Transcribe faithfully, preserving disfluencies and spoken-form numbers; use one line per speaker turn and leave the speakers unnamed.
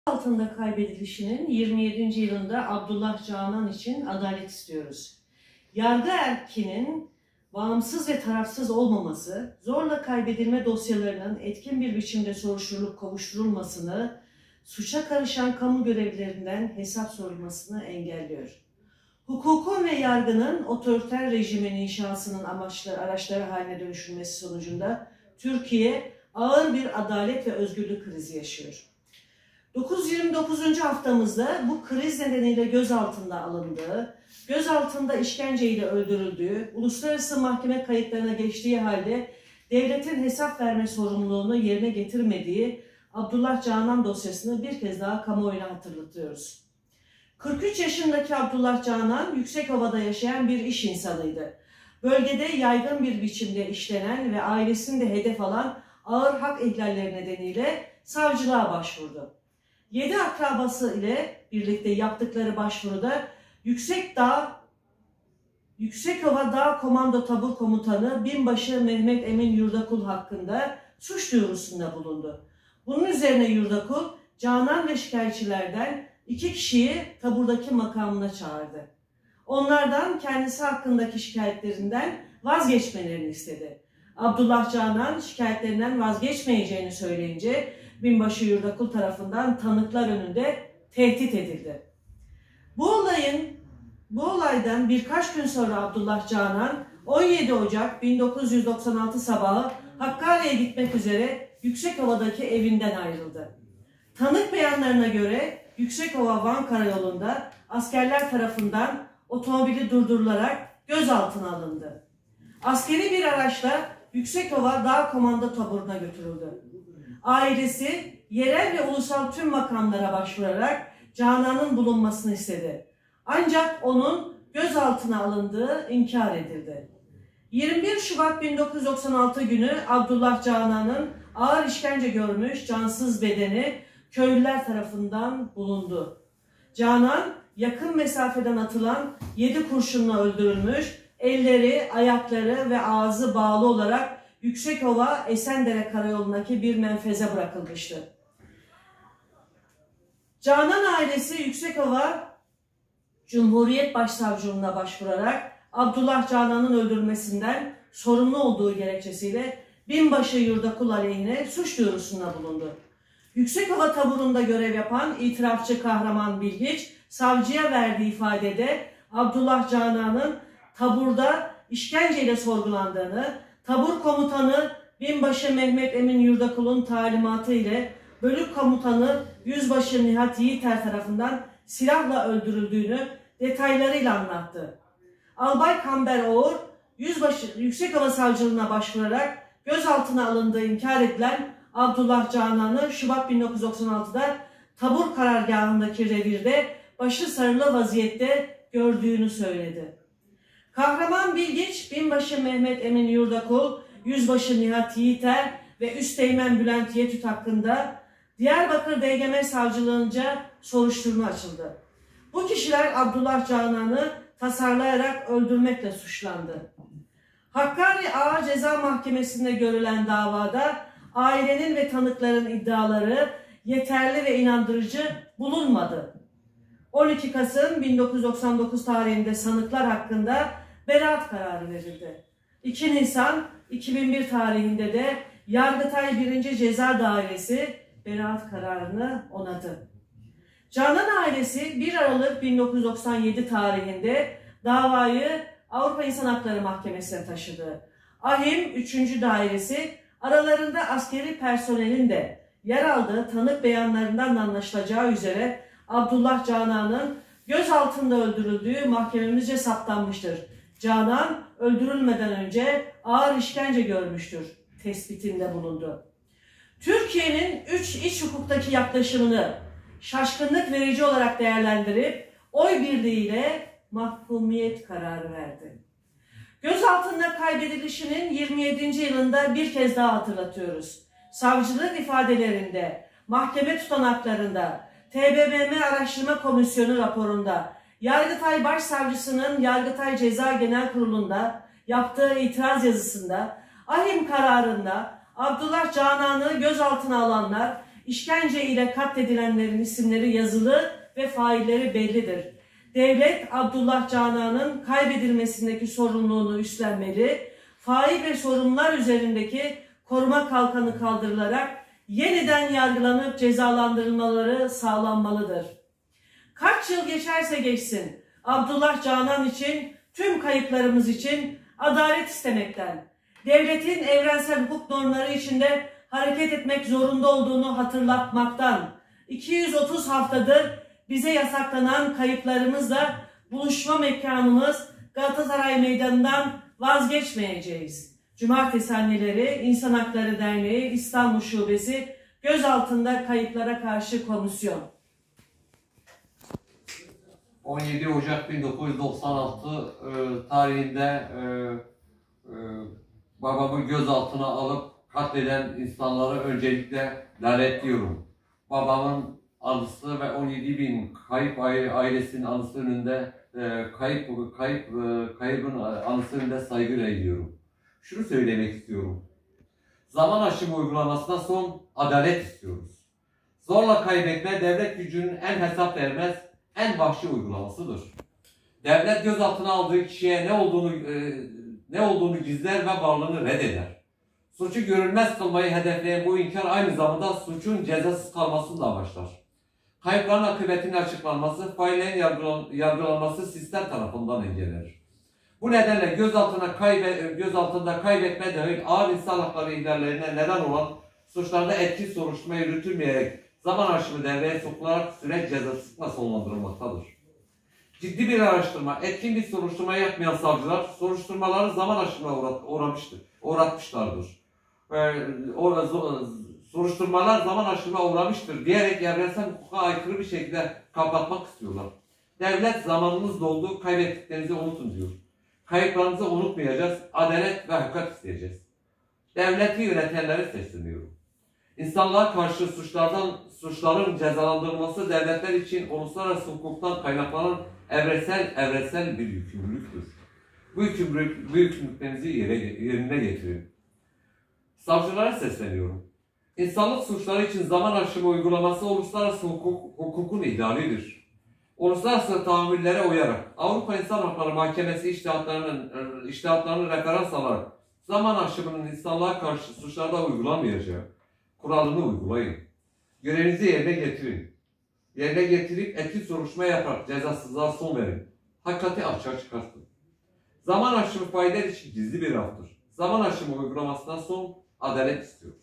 Altında kaybedilişinin yirmi yedinci yılında Abdullah Canan için adalet istiyoruz. Yargı erkinin bağımsız ve tarafsız olmaması, zorla kaybedilme dosyalarının etkin bir biçimde soruşturulup kovuşturulmasını, suça karışan kamu görevlilerinden hesap sorulmasını engelliyor. Hukukun ve yargının otoriter rejimin inşasının amaçları, araçları haline dönüşülmesi sonucunda Türkiye ağır bir adalet ve özgürlük krizi yaşıyor. dokuz yüz yirmi dokuzuncu haftamızda bu kriz nedeniyle gözaltında alındığı, gözaltında işkenceyle öldürüldüğü, uluslararası mahkeme kayıtlarına geçtiği halde devletin hesap verme sorumluluğunu yerine getirmediği Abdullah Canan dosyasını bir kez daha kamuoyuna hatırlatıyoruz. kırk üç yaşındaki Abdullah Canan, Yüksekova'da yaşayan bir iş insanıydı. Bölgede yaygın bir biçimde işlenen ve ailesini de hedef alan ağır hak ihlalleri nedeniyle savcılığa başvurdu. Yedi akrabası ile birlikte yaptıkları başvuruda Yüksekdağ, Yüksekova Dağ Komando Tabur Komutanı Binbaşı Mehmet Emin Yurdakul hakkında suç duyurusunda bulundu. Bunun üzerine Yurdakul, Canan ve şikayetçilerden iki kişiyi taburdaki makamına çağırdı. Onlardan kendisi hakkındaki şikayetlerinden vazgeçmelerini istedi. Abdullah Canan şikayetlerinden vazgeçmeyeceğini söyleyince Binbaşı Yurdakul tarafından tanıklar önünde tehdit edildi. Bu olayın, bu olaydan birkaç gün sonra Abdullah Canan on yedi Ocak bin dokuz yüz doksan altı sabahı Hakkari'ye gitmek üzere Yüksekova'daki evinden ayrıldı. Tanık beyanlarına göre Yüksekova-Van karayolunda askerler tarafından otomobili durdurularak gözaltına alındı. Askeri bir araçla Yüksekova Dağ Komando Taburu'na götürüldü. Ailesi yerel ve ulusal tüm makamlara başvurarak Canan'ın bulunmasını istedi. Ancak onun gözaltına alındığı inkar edildi. yirmi bir Şubat bin dokuz yüz doksan altı günü Abdullah Canan'ın ağır işkence görmüş cansız bedeni köylüler tarafından bulundu. Canan yakın mesafeden atılan yedi kurşunla öldürülmüş, elleri, ayakları ve ağzı bağlı olarak Yüksekova Esendere Karayolu'ndaki bir menfeze bırakılmıştı. Canan ailesi Yüksekova Cumhuriyet Başsavcılığına başvurarak Abdullah Canan'ın öldürülmesinden sorumlu olduğu gerekçesiyle Binbaşı Yurdakul aleyhine suç duyurusunda bulundu. Yüksekova taburunda görev yapan itirafçı Kahraman Bilgiç, savcıya verdiği ifadede Abdullah Canan'ın taburda işkenceyle sorgulandığını, tabur komutanı Binbaşı Mehmet Emin Yurdakul'un talimatı ile bölük komutanı Yüzbaşı Nihat Yiğiter tarafından silahla öldürüldüğünü detaylarıyla anlattı. Albay Kamber Oğur, Yüzbaşı Yüksekova Savcılığına başvurarak gözaltına alındığı inkar edilen Abdullah Canan'ı Şubat bin dokuz yüz doksan altıda tabur karargahındaki revirde başı sarılı vaziyette gördüğünü söyledi. Kahraman Bilgiç, Binbaşı Mehmet Emin Yurdakul, Yüzbaşı Nihat Yiğiter ve Üsteğmen Bülent Yetüt hakkında Diyarbakır D G M Savcılığınca soruşturma açıldı. Bu kişiler Abdullah Canan'ı tasarlayarak öldürmekle suçlandı. Hakkari Ağır Ceza Mahkemesi'nde görülen davada ailenin ve tanıkların iddiaları yeterli ve inandırıcı bulunmadı. on iki Kasım bin dokuz yüz doksan dokuz tarihinde sanıklar hakkında beraat kararı verildi. iki Nisan iki bin bir tarihinde de Yargıtay birinci Ceza Dairesi beraat kararını onadı. Canan ailesi bir Aralık bin dokuz yüz doksan yedi tarihinde davayı Avrupa İnsan Hakları Mahkemesi'ne taşıdı. AHİM üçüncü Dairesi aralarında askeri personelin de yer aldığı tanık beyanlarından anlaşılacağı üzere Abdullah Canan'ın gözaltında öldürüldüğü mahkememizce saptanmıştır. Canan öldürülmeden önce ağır işkence görmüştür tespitinde bulundu. Türkiye'nin üç iç hukuktaki yaklaşımını şaşkınlık verici olarak değerlendirip oy birliğiyle mahkumiyet kararı verdi. Gözaltında kaybedilişinin yirmi yedinci yılında bir kez daha hatırlatıyoruz. Savcılık ifadelerinde, mahkeme tutanaklarında, T B M M Araştırma Komisyonu raporunda, Yargıtay Başsavcısının Yargıtay Ceza Genel Kurulu'nda yaptığı itiraz yazısında, AHİM kararında Abdullah Canan'ı gözaltına alanlar işkence ile katledilenlerin isimleri yazılı ve failleri bellidir. Devlet Abdullah Canan'ın kaybedilmesindeki sorumluluğunu üstlenmeli, fail ve sorumlular üzerindeki koruma kalkanı kaldırılarak yeniden yargılanıp cezalandırılmaları sağlanmalıdır. Kaç yıl geçerse geçsin, Abdullah Canan için, tüm kayıplarımız için adalet istemekten, devletin evrensel hukuk normları içinde hareket etmek zorunda olduğunu hatırlatmaktan, iki yüz otuz haftadır bize yasaklanan kayıplarımızla buluşma mekanımız Galatasaray Meydanı'ndan vazgeçmeyeceğiz. Cumartesi Anneleri İnsan Hakları Derneği İstanbul Şubesi Gözaltında Kayıplara Karşı Komisyon.
on yedi Ocak bin dokuz yüz doksan altı e, tarihinde e, e, babamı gözaltına alıp katleden insanları öncelikle lanetliyorum. Babamın anısı ve on yedi bin kayıp ailesinin anısı önünde e, kayıp kayıp e, kaybın anısı önünde saygıyla eğiliyorum. Şunu söylemek istiyorum. Zaman aşımı uygulamasına son adalet istiyoruz. Zorla kaybetme devlet gücünün en hesap vermez, en vahşi uygulamasıdır. Devlet gözaltına aldığı kişiye ne olduğunu e, ne olduğunu gizler ve varlığını reddeder. Suçu görünmez kılmayı hedefleyen bu inkar aynı zamanda suçun cezasız kalmasını da amaçlar. Kayıpların akıbetinin açıklanması, faillerin yargılan, yargılanması sistem tarafından engellenir. Bu nedenle gözaltına kaybe, gözaltında kaybetme dahil ağır insan hakları ihlallerine neden olan suçlarda etkisiz soruşturma yürütülmeyerek zaman aşımı devreye sokularak süreç cezasızlıkla sonlandırılmaktadır. Ciddi bir araştırma, etkin bir soruşturma yapmayan savcılar soruşturmaları zaman aşımına uğrat, uğramıştır, uğratmışlardır. Ee, o, soruşturmalar zaman aşımına uğramıştır diyerek evrensel hukuka aykırı bir şekilde kapatmak istiyorlar. Devlet zamanınız doldu, kaybettiklerinizi unutun diyor. Kayıplarınızı unutmayacağız, adalet ve hakikat isteyeceğiz. Devleti yönetenleri sesleniyorum. İnsanlığa karşı suçlardan suçların cezalandırılması devletler için uluslararası hukuktan kaynaklanan evrensel evrensel bir yükümlülüktür. Bu yükümlülük, bu yükümlülüklerinizi yerine getirin. Savcılara sesleniyorum. İnsanlık suçları için zaman aşımı uygulaması uluslararası hukuk, hukukun ihlalidir. Uluslararası tahammüllere uyarak Avrupa İnsan Hakları Mahkemesi içtihatlarının, içtihatlarını referans alarak zaman aşımının insanlığa karşı suçlarda uygulanmayacağı kuralını uygulayın. Görevinizi yerine getirin. Yerine getirip etkili soruşturma yaparak cezasızlığa son verin. Hakikati açığa çıkartın. Zaman aşımı faydalar için gizli bir haftır. Zaman aşımı uygulamasından son adalet istiyor.